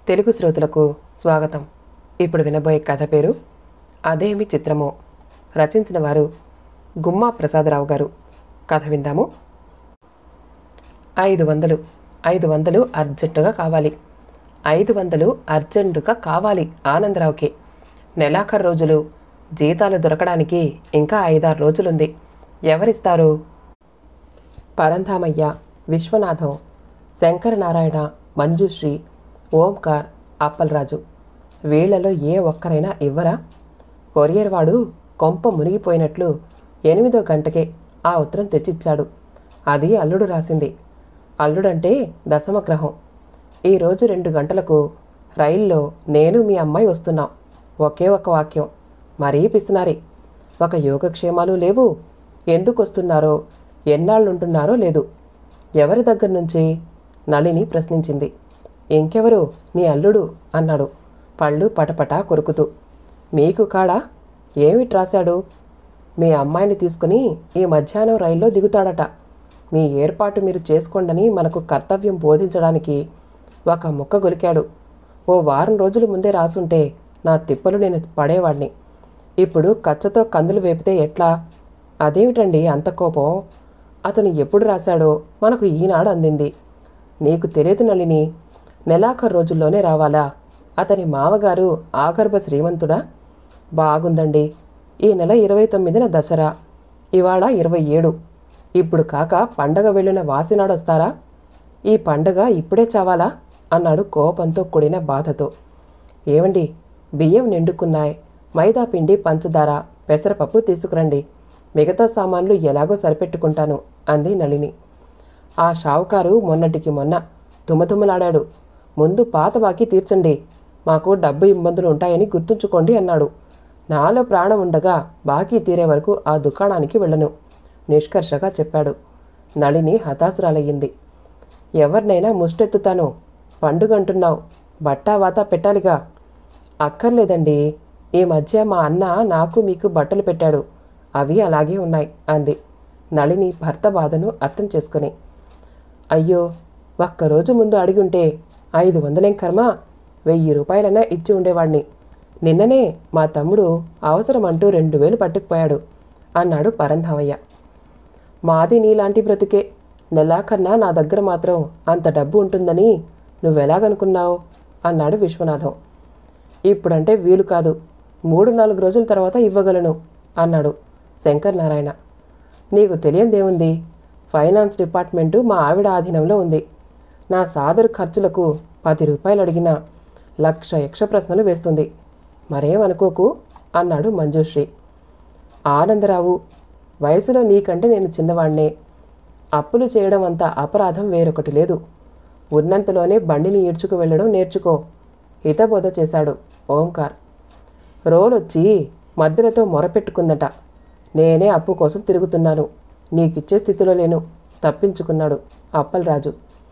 తెలుగు శ్రోతలకు స్వాగతం. ఇప్పుడు వినబోయే కథ పేరు అదేమి చిత్రమో. రచించిన వారు గుమ్మా ప్రసాదరావు గారు. కథ విందాము. 500 500 అర్జెంటుగా కావాలి. 500 అర్జెంటుగా కావాలి ఆనందరావుకి. నెలాఖరు రోజులు, జీతాలు దొరకడానికి ఇంకా 5-6 రోజులుంది. ఎవరిస్తారు? పరంధామయ్య, విశ్వనాథం, శంకరనారాయణ, మంజుశ్రీ, ఓంకార్, అప్పలరాజు. వీళ్లలో ఏ ఒక్కరైనా ఇవ్వరా? కొరియర్ వాడు కొంప మునిగిపోయినట్లు 8వ గంటకే ఆ ఉత్తరం తెచ్చిచ్చాడు. అది అల్లుడు రాసింది. అల్లుడంటే దశమగ్రహం. ఈరోజు 2 గంటలకు రైల్లో నేను మీ అమ్మాయి వస్తున్నాం. ఒకే ఒక వాక్యం. మరీ పిసినారి. ఒక యోగక్షేమాలు లేవు. ఎందుకు వస్తున్నారో, ఎన్నాళ్ళుంటున్నారో లేదు. ఎవరి దగ్గర నుంచి? నళిని ప్రశ్నించింది. ఇంకెవరు? నీ అల్లుడు అన్నాడు పళ్ళు పటపటా కొరుకుతూ. మీకు కాడా? ఏమిటి రాశాడు? మీ అమ్మాయిని తీసుకుని ఈ మధ్యాహ్నం రైల్లో దిగుతాడట. మీ ఏర్పాటు మీరు చేసుకోండని మనకు కర్తవ్యం బోధించడానికి ఒక ముక్క గొలికాడు. ఓ వారం రోజుల ముందే రాసుంటే నా తిప్పలు నేను పడేవాణ్ణి. ఇప్పుడు కచ్చతో కందులు వేపితే ఎట్లా? అదేమిటండి అంత కోపం? అతను ఎప్పుడు రాశాడో మనకు ఈనాడు అందింది. నీకు తెలియదు నళిని. నెలాఖరు రోజుల్లోనే రావాలా? అతని మామగారు ఆగర్భ శ్రీమంతుడా? బాగుందండి. ఈ నెల 29న దసరా, ఇవాళ 27. ఇప్పుడు కాక పండగ వెళ్ళిన వాసినాడొస్తారా? ఈ పండగ ఇప్పుడే చావాలా? అన్నాడు కోపంతో కూడిన బాధతో. ఏమండి, బియ్యం నిండుకున్నాయి. మైదా పిండి, పంచదార, పెసరపప్పు తీసుకురండి. మిగతా సామాన్లు ఎలాగో సరిపెట్టుకుంటాను అంది నళిని. ఆ షావుకారు మొన్నటికి మొన్న తుమతుమలాడాడు. ముందు పాత బాకీ తీర్చండి, మాకు డబ్బు ఇబ్బందులు ఉంటాయని గుర్తుంచుకోండి అన్నాడు. నాలో ప్రాణం ఉండగా బాకీ తీరే వరకు ఆ దుకాణానికి వెళ్ళను నిష్కర్షగా చెప్పాడు. నళిని హతాశురాలయ్యింది. ఎవరినైనా ముష్టెత్తుతాను. పండుగంటున్నావు, బట్టావాత పెట్టాలిగా. అక్కర్లేదండి. ఈ మధ్య మా అన్న నాకు మీకు బట్టలు పెట్టాడు. అవి అలాగే ఉన్నాయి అంది నళిని భర్త బాధను అర్థం చేసుకుని. అయ్యో, ఒక్కరోజు ముందు అడిగుంటే 500 కర్మ, 1000 రూపాయలైనా ఇచ్చి ఉండేవాణ్ణి. నిన్ననే మా తమ్ముడు అవసరమంటూ 2000 పట్టుకుపోయాడు అన్నాడు పరంధామయ్య. మాది నీలాంటి బ్రతుకే. నెలాఖర్న నా దగ్గర మాత్రం అంత డబ్బు ఉంటుందని నువ్వెలాగనుకున్నావు అన్నాడు విశ్వనాథం. ఇప్పుడంటే వీలు కాదు. 3-4 రోజుల తర్వాత ఇవ్వగలను అన్నాడు శంకరనారాయణ. నీకు తెలియందేముంది? ఫైనాన్స్ డిపార్ట్మెంటు మా ఆవిడ ఆధీనంలో ఉంది. నా సాదరు ఖర్చులకు 10 రూపాయలు అడిగినా 1,00,000 యక్ష ప్రశ్నలు వేస్తుంది. మరేమనుకోకు అన్నాడు మంజుశ్రీ. ఆనందరావు, వయసులో నీకంటే నేను చిన్నవాణ్ణే. అప్పులు చేయడం అంత అపరాధం వేరొకటి లేదు. ఉన్నంతలోనే బండిని ఈడ్చుకు వెళ్ళడం నేర్చుకో హితబోధ చేశాడు ఓంకార్. రోలొచ్చి మధ్యలతో మొరపెట్టుకుందట. నేనే అప్పు కోసం తిరుగుతున్నాను, నీకిచ్చే స్థితిలో లేను తప్పించుకున్నాడు అప్పలరాజు.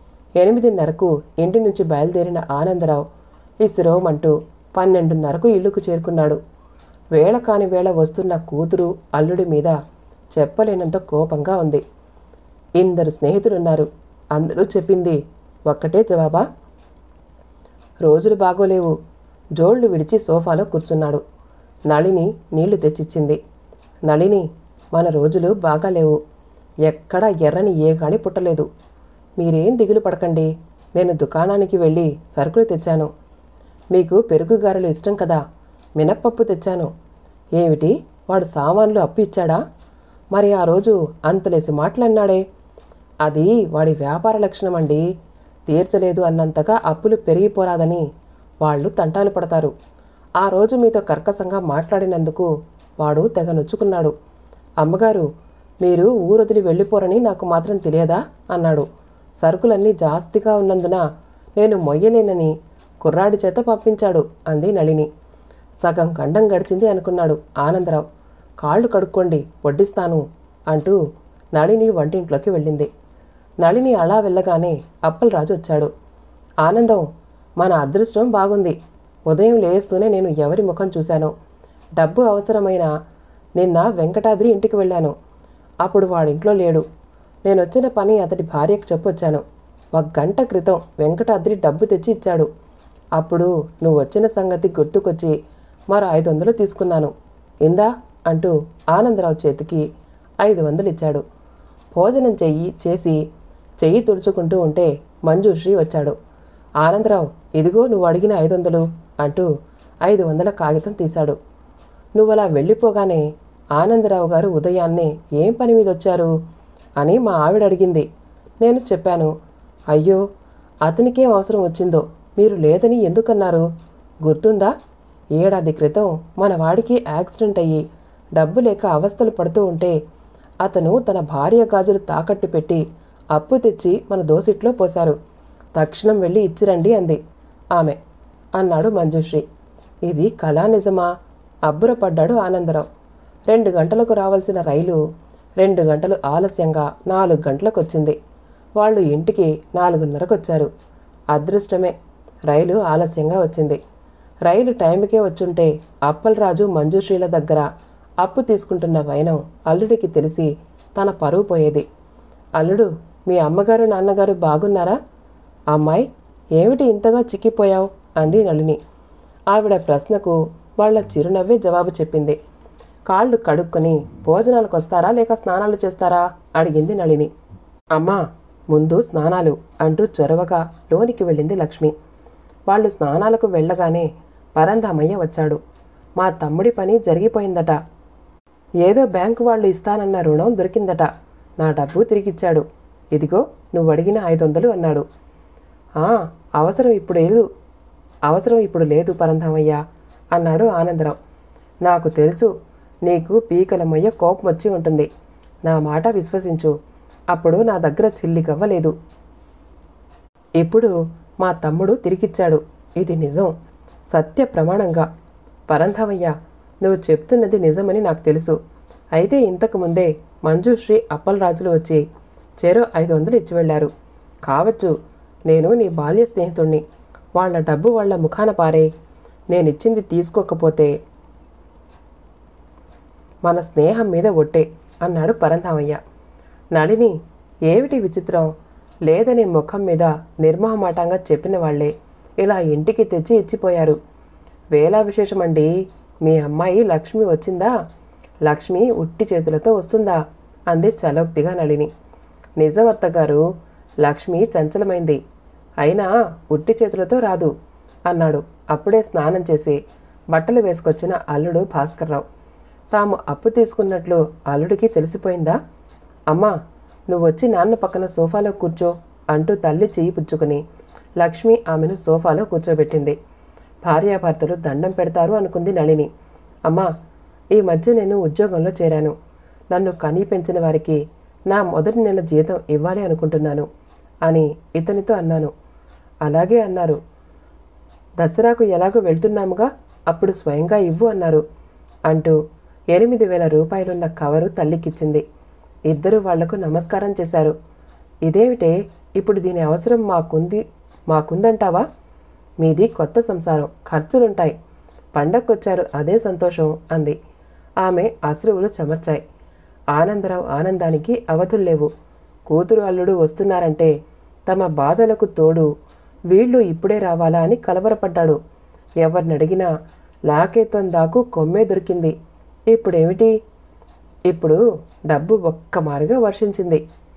8:30కు ఇంటి నుంచి బయలుదేరిన ఆనందరావు ఇసురోమంటూ 12:30కు ఇల్లుకు చేరుకున్నాడు. వేళ కాని వేళ వస్తున్న కూతురు, అల్లుడి మీద చెప్పలేనంత కోపంగా ఉంది. ఇందరు స్నేహితులున్నారు. అందరూ చెప్పింది ఒక్కటే జవాబా? రోజులు బాగోలేవు. జోళ్లు విడిచి సోఫాలో కూర్చున్నాడు. నళిని నీళ్లు తెచ్చిచ్చింది. నళిని, మన రోజులు బాగాలేవు. ఎక్కడా ఎర్రని ఏ గాని పుట్టలేదు. మీరేం దిగులు పడకండి. నేను దుకాణానికి వెళ్ళి సరుకులు తెచ్చాను. మీకు పెరుగుగారెలు ఇష్టం కదా, మినప్పప్పు తెచ్చాను. ఏమిటి, వాడు సామాన్లు అప్పు ఇచ్చాడా? మరి ఆ రోజు అంతలేసి మాటలన్నాడే, అది వాడి వ్యాపార లక్షణం అండి. తీర్చలేదు అన్నంతగా అప్పులు పెరిగిపోరాదని వాళ్ళు తంటాలు పడతారు. ఆ రోజు మీతో కర్కశంగా మాట్లాడినందుకు వాడు తెగ నొచ్చుకున్నాడు. అమ్మగారు, మీరు ఊరొదిలి వెళ్ళిపోరని నాకు మాత్రం తెలియదా అన్నాడు. సరుకులన్నీ జాస్తిగా ఉన్నందున నేను మొయ్యలేనని కుర్రాడి చేత పంపించాడు అంది నళిని. సగం గండం గడిచింది అనుకున్నాడు ఆనందరావు. కాళ్ళు కడుక్కోండి, వడ్డిస్తాను అంటూ నళిని వంటింట్లోకి వెళ్ళింది. నళిని అలా వెళ్ళగానే అప్పలరాజు వచ్చాడు. ఆనందం, మన అదృష్టం బాగుంది. ఉదయం లేస్తూనే నేను ఎవరి ముఖం చూశానో. డబ్బు అవసరమైన నిన్న వెంకటాద్రి ఇంటికి వెళ్ళాను. అప్పుడు వాడింట్లో లేడు. నేనొచ్చిన పని అతడి భార్యకు చెప్పొచ్చాను. 1 గంట క్రితం వెంకటాద్రి డబ్బు తెచ్చి ఇచ్చాడు. అప్పుడు నువ్వు వచ్చిన సంగతి గుర్తుకొచ్చి మరో 500 తీసుకున్నాను. ఇందా అంటూ ఆనందరావు చేతికి 500 ఇచ్చాడు. భోజనం చేసి చెయ్యి తుడుచుకుంటూ ఉంటే మంజుశ్రీ వచ్చాడు. ఆనందరావు, ఇదిగో నువ్వు అడిగిన 500 అంటూ 500 కాగితం తీశాడు. నువ్వలా వెళ్ళిపోగానే ఆనందరావు గారు ఉదయాన్నే ఏం పని మీద వచ్చారు అని మా ఆవిడ అడిగింది. నేను చెప్పాను. అయ్యో, అతనికేం అవసరం వచ్చిందో మీరు లేదని ఎందుకన్నారు? గుర్తుందా? ఏడాది క్రితం మన వాడికి యాక్సిడెంట్ అయ్యి డబ్బు లేక అవస్థలు పడుతూ ఉంటే అతను తన భార్య గాజులు తాకట్టు పెట్టి అప్పు తెచ్చి మన దోసిట్లో పోశారు. తక్షణం వెళ్ళి ఇచ్చిరండి అంది ఆమె అన్నాడు మంజుశ్రీ. ఇది కళా నిజమా? అబ్బురపడ్డాడు ఆనందరావు. 2 గంటలకు రావాల్సిన రైలు 2 గంటలు ఆలస్యంగా 4 గంటలకు వచ్చింది. వాళ్ళు ఇంటికి 4:30కు వచ్చారు. అదృష్టమే, రైలు ఆలస్యంగా వచ్చింది. రైలు టైంకే వచ్చుంటే అప్పలరాజు మంజుశ్రీల దగ్గర అప్పు తీసుకుంటున్న వైనం అల్లుడికి తెలిసి తన పరువు పోయేది. అల్లుడు, మీ అమ్మగారు నాన్నగారు బాగున్నారా? అమ్మాయి, ఏమిటి ఇంతగా చిక్కిపోయావు అంది నళిని. ఆవిడ ప్రశ్నకు వాళ్ల చిరునవ్వే జవాబు చెప్పింది. కాళ్ళు కడుక్కొని భోజనాలకు వస్తారా లేక స్నానాలు చేస్తారా అడిగింది నళిని. అమ్మా, ముందు స్నానాలు అంటూ చొరవగా లోనికి వెళ్ళింది లక్ష్మి. వాళ్ళు స్నానాలకు వెళ్ళగానే పరంధామయ్య వచ్చాడు. మా తమ్ముడి పని జరిగిపోయిందట. ఏదో బ్యాంకు వాళ్ళు ఇస్తానన్న రుణం దొరికిందట. నా డబ్బు తిరిగిచ్చాడు. ఇదిగో నువ్వు అడిగిన 500 అన్నాడు. అవసరం ఇప్పుడు లేదు పరంధామయ్య అన్నాడు ఆనందరావు. నాకు తెలుసు, నీకు పీకల మొయ్య కోపం వచ్చి ఉంటుంది. నా మాట విశ్వసించు. అప్పుడు నా దగ్గర చిల్లికవ్వలేదు. ఇప్పుడు మా తమ్ముడు తిరిగిచ్చాడు. ఇది నిజం, సత్య ప్రమాణంగా. పరంధామయ్య, నువ్వు చెప్తున్నది నిజమని నాకు తెలుసు. అయితే ఇంతకుముందే మంజుశ్రీ అప్పలరాజులు వచ్చి చెరో 500 ఇచ్చి వెళ్ళారు. కావచ్చు, నేను నీ బాల్య స్నేహితుణ్ణి. వాళ్ల డబ్బు వాళ్ల ముఖాన పారే. నేనిచ్చింది తీసుకోకపోతే మన స్నేహం మీద ఒట్టే అన్నాడు పరంధామయ్య. నళిని, ఏమిటి విచిత్రం? లేదని ముఖం మీద నిర్మోహమాటంగా చెప్పిన వాళ్లే ఇలా ఇంటికి తెచ్చి ఇచ్చిపోయారు. వేళా విశేషమండి. మీ అమ్మాయి లక్ష్మి వచ్చిందా? లక్ష్మి ఉట్టి చేతులతో వస్తుందా అంది చలోక్తిగా నళిని. నిజం అత్తగారు, లక్ష్మి చంచలమైంది. అయినా ఉట్టి చేతులతో రాదు అన్నాడు అప్పుడే స్నానం చేసి బట్టలు వేసుకొచ్చిన అల్లుడు భాస్కర్రావు. తాము అప్పు తీసుకున్నట్లు అల్లుడికి తెలిసిపోయిందా? అమ్మా, నువ్వొచ్చి నాన్న పక్కన సోఫాలో కూర్చో అంటూ తల్లి చెయ్యి పుచ్చుకుని లక్ష్మి ఆమెను సోఫాలో కూర్చోబెట్టింది. భార్యాభర్తలు దండం పెడతారు అనుకుంది నళిని. అమ్మా, ఈ మధ్య నేను ఉద్యోగంలో చేరాను. నన్ను కనీ పెంచిన వారికి నా మొదటి నెల జీతం ఇవ్వాలి అనుకుంటున్నాను అని ఇతనితో అన్నాను. అలాగే అన్నారు. దసరాకు ఎలాగో వెళ్తున్నాముగా, అప్పుడు స్వయంగా ఇవ్వు అన్నారు అంటూ 8,000 రూపాయలున్న కవరు తల్లికిచ్చింది. ఇద్దరూ వాళ్లకు నమస్కారం చేశారు. ఇదేమిటే, ఇప్పుడు దీని అవసరం మాకుందంటావా? మీది కొత్త సంసారం, ఖర్చులుంటాయి. పండక్కొచ్చారు, అదే సంతోషం అంది. ఆమె అశ్రువులు చెమర్చాయి. ఆనందరావు ఆనందానికి అవధుల్లేవు. కూతురు అల్లుడు వస్తున్నారంటే తమ బాధలకు తోడు వీళ్ళు ఇప్పుడే రావాలా అని కలవరపడ్డాడు. ఎవరినడిగినా లాకేత్వం దాకు కొమ్మే దొరికింది. ఇప్పుడేమిటి? ఇప్పుడు డబ్బు ఒక్కమారుగా వర్షించింది.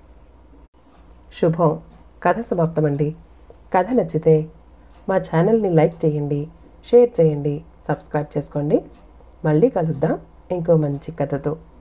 శుభం. కథ సమాప్తమండి. కథ నచ్చితే మా ఛానల్ని లైక్ చేయండి, షేర్ చేయండి, సబ్స్క్రైబ్ చేసుకోండి. మళ్ళీ కలుద్దాం ఇంకో మంచి కథతో.